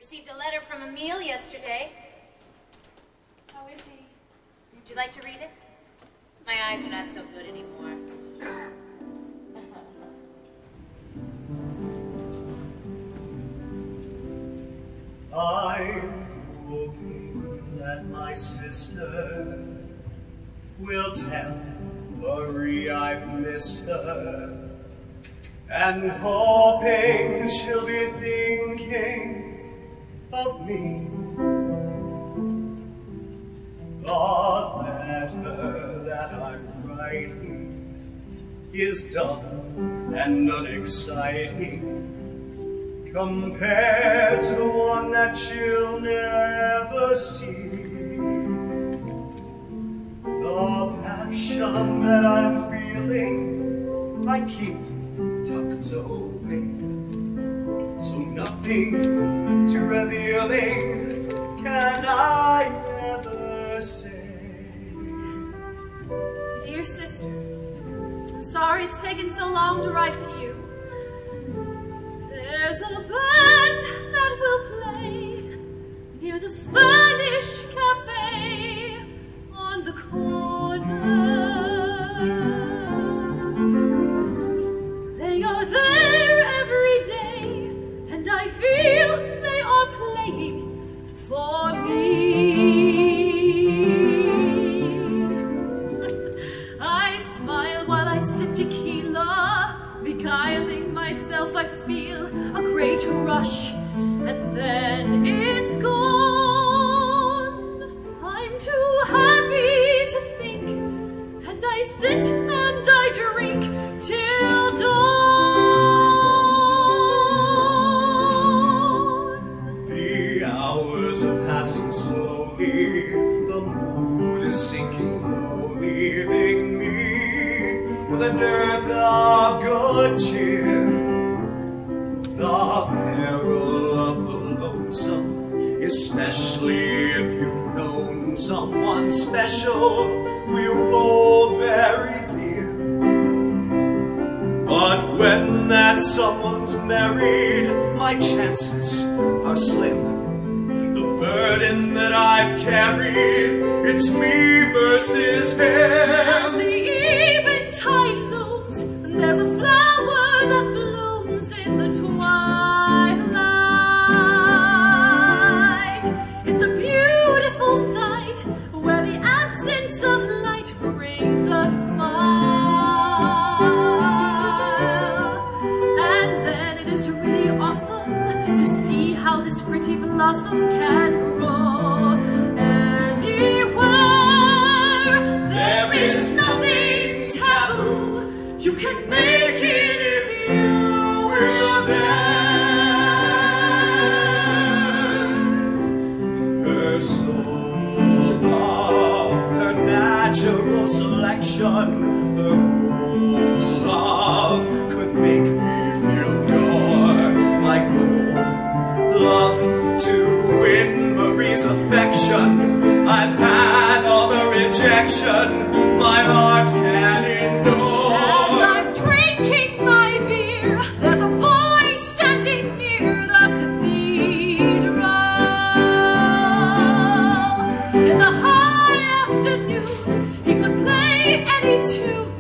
Received a letter from Emil yesterday. How is he? Would you like to read it? My eyes are not so good anymore. I'm hoping that my sister will tell Marie I've missed her, and hoping she'll be thinking of me. The letter that I'm writing is dull and unexciting compared to the one that she'll never see. The passion that I'm feeling, I keep tucked away, so nothing too revealing can I ever say. Dear sister, I'm sorry it's taken so long to write to you. There's a band that will play near the Spanish Cafe on the corner. They are there every day, and I feel they are playing for me. I smile while I sip tequila, beguiling myself. I feel a great rush, and then it's gone. I'm too happy to think, and I sit and I drink till dawn. The hours are passing slowly, the mood is sinking low, leaving me with a dearth of good cheer. The peril of the lonesome, especially if you've known someone special who you hold very dear. But when that someone's married, my chances are slim. The burden that I've carried, it's me versus him. As the eventide looms, and there's a flower that blooms in the twilight. It's a beautiful sight where the absence of light brings a smile. And then it is really awesome to see how this pretty blossom can grow anywhere. There is nothing taboo. You can make it if you will dare. Her soul love, her natural selection, her whole love could make me feel pure. My goal, love to win Marie's affection. I've had all the rejection my heart can endure. As I'm drinking my beer, there's a boy standing near the cathedral. In the high afternoon, he could play any tune